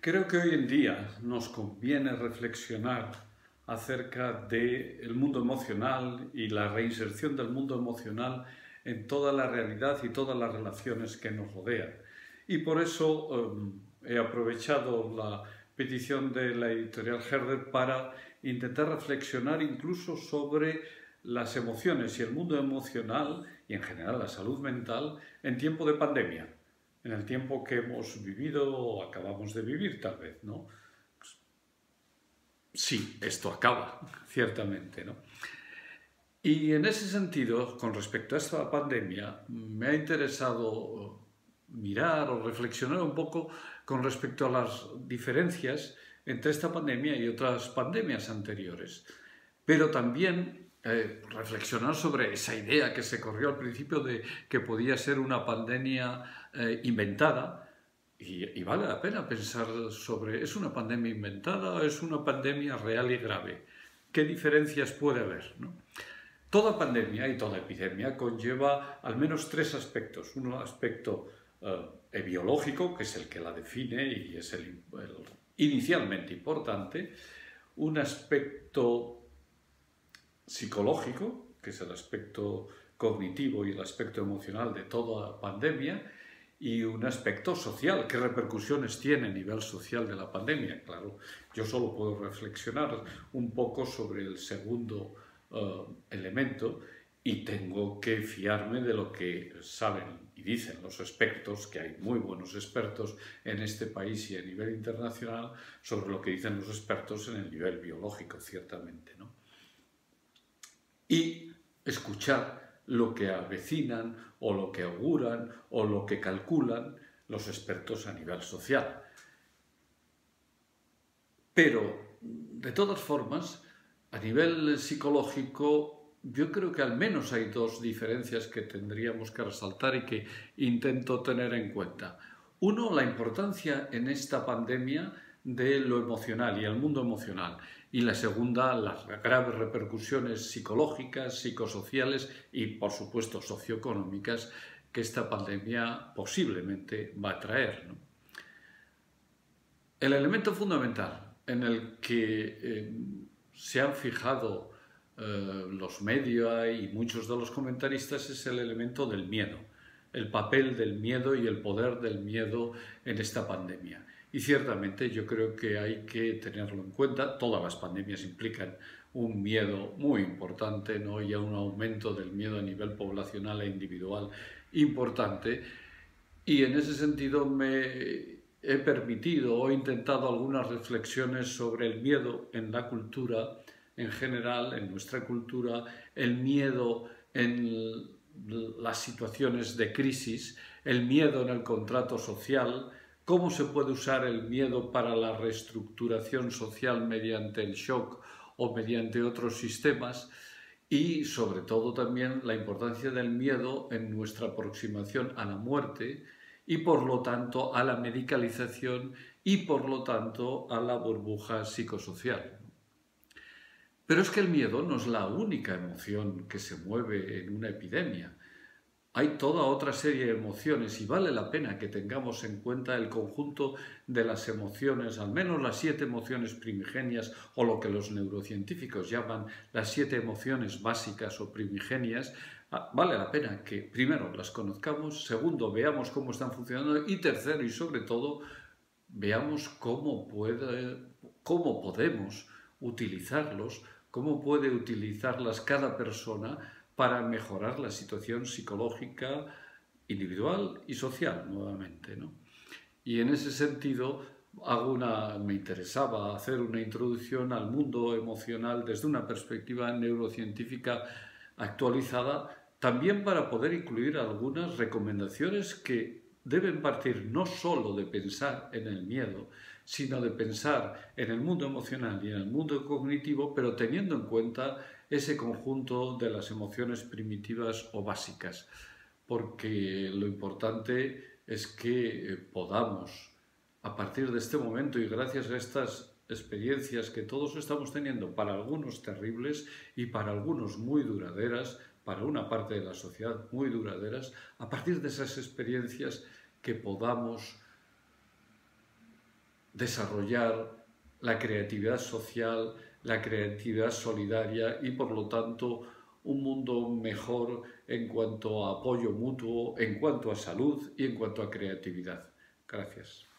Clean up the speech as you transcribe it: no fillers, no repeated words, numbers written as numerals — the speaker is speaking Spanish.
Creo que hoy en día nos conviene reflexionar acerca del mundo emocional y la reinserción del mundo emocional en toda la realidad y todas las relaciones que nos rodean. Y por eso he aprovechado la petición de la editorial Herder para intentar reflexionar incluso sobre las emociones y el mundo emocional y en general la salud mental en tiempo de pandemia, en el tiempo que hemos vivido o acabamos de vivir, tal vez, ¿no? Sí, esto acaba, ciertamente, ¿no? Y en ese sentido, con respecto a esta pandemia, me ha interesado mirar o reflexionar un poco con respecto a las diferencias entre esta pandemia y otras pandemias anteriores. Pero también reflexionar sobre esa idea que se corrió al principio de que podía ser una pandemia inventada. Y vale la pena pensar sobre, ¿es una pandemia inventada o es una pandemia real y grave? ¿Qué diferencias puede haber, ¿no? Toda pandemia y toda epidemia conlleva al menos tres aspectos. Un aspecto biológico, que es el que la define y es el inicialmente importante. Un aspecto psicológico, que es el aspecto cognitivo y el aspecto emocional de toda pandemia, y un aspecto social, qué repercusiones tiene a nivel social de la pandemia. Claro, yo solo puedo reflexionar un poco sobre el segundo elemento y tengo que fiarme de lo que saben y dicen los expertos, que hay muy buenos expertos en este país y a nivel internacional, sobre lo que dicen los expertos en el nivel biológico, ciertamente, ¿no? Y escuchar lo que avecinan o lo que auguran o lo que calculan los expertos a nivel social. Pero, de todas formas, a nivel psicológico, yo creo que al menos hay dos diferencias que tendríamos que resaltar y que intento tener en cuenta. Uno, la importancia en esta pandemia de lo emocional y el mundo emocional. Y la segunda, las graves repercusiones psicológicas, psicosociales y, por supuesto, socioeconómicas que esta pandemia posiblemente va a traer, ¿no? El elemento fundamental en el que se han fijado los medios y muchos de los comentaristas es el elemento del miedo, el papel del miedo y el poder del miedo en esta pandemia. Y ciertamente yo creo que hay que tenerlo en cuenta. Todas las pandemias implican un miedo muy importante, ¿no? Y un aumento del miedo a nivel poblacional e individual importante. Y en ese sentido me he permitido o he intentado algunas reflexiones sobre el miedo en la cultura en general, en nuestra cultura, el miedo en las situaciones de crisis, el miedo en el contrato social, cómo se puede usar el miedo para la reestructuración social mediante el shock o mediante otros sistemas, y sobre todo también la importancia del miedo en nuestra aproximación a la muerte y por lo tanto a la medicalización y por lo tanto a la burbuja psicosocial. Pero es que el miedo no es la única emoción que se mueve en una epidemia. Hay toda otra serie de emociones y vale la pena que tengamos en cuenta el conjunto de las emociones, al menos las 7 emociones primigenias o lo que los neurocientíficos llaman las 7 emociones básicas o primigenias. Vale la pena que primero las conozcamos, segundo veamos cómo están funcionando y tercero y sobre todo veamos cómo podemos utilizarlos, cómo puede utilizarlas cada persona para mejorar la situación psicológica individual y social, nuevamente, ¿no? Y en ese sentido me interesaba hacer una introducción al mundo emocional desde una perspectiva neurocientífica actualizada, también para poder incluir algunas recomendaciones que deben partir no solo de pensar en el miedo, sino de pensar en el mundo emocional y en el mundo cognitivo, pero teniendo en cuenta ese conjunto de las emociones primitivas o básicas, porque lo importante es que podamos, a partir de este momento y gracias a estas experiencias que todos estamos teniendo, para algunos terribles y para algunos muy duraderas, para una parte de la sociedad muy duraderas, a partir de esas experiencias que podamos desarrollar la creatividad social, la creatividad solidaria y, por lo tanto, un mundo mejor en cuanto a apoyo mutuo, en cuanto a salud y en cuanto a creatividad. Gracias.